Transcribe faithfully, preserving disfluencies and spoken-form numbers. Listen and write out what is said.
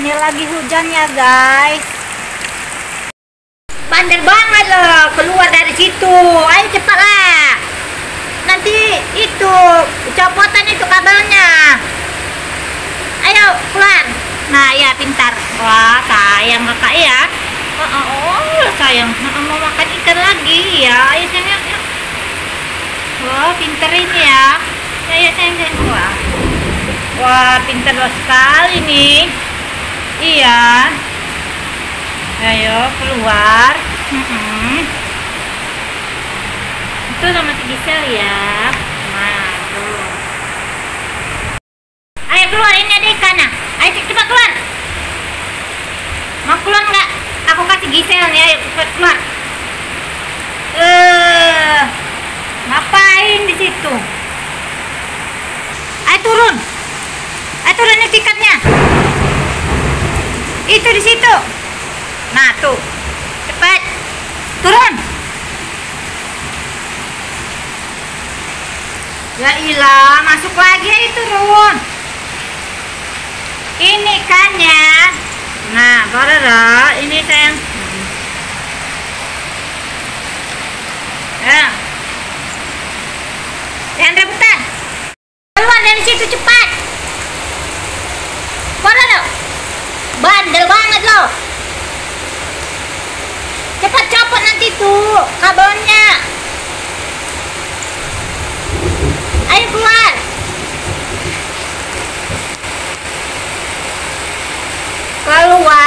ini lagi hujan ya guys. Bandel banget loh, keluar dari situ. Ayo cepatlah. Nanti itu copotan itu kabelnya. Ayo keluar. Nah ya pintar. Wah sayang kakak ya. Oh, oh, oh sayang. Mau makan ikan lagi ya. Ayo sayang. Yuk. Wah pintar ini ya. Ya ya sayang sayang. Wah. Wah pintar sekali nih. Iya. Ayo keluar. Mm-mm. Itu sama si Gisel ya. Nah tuh. Ayo keluar, ini ada ikan. Ayo cepat keluar. Mau keluar nggak? Aku kasih Gisel nih. Ayo cepat keluar. Eh, ngapain di situ? Ayo turun. Ayo turun nih tiketnya. Itu di situ. Nah tuh, cepat turun. Ya ilah, masuk lagi ayo turun. Ini ikannya. Nah, Barara, ini sayang. Ya. Jangan rebutan. Keluar dari situ cepat. Barara, bandel banget loh. Cepat copot nanti tuh kabelnya. Ayo keluar. Keluar.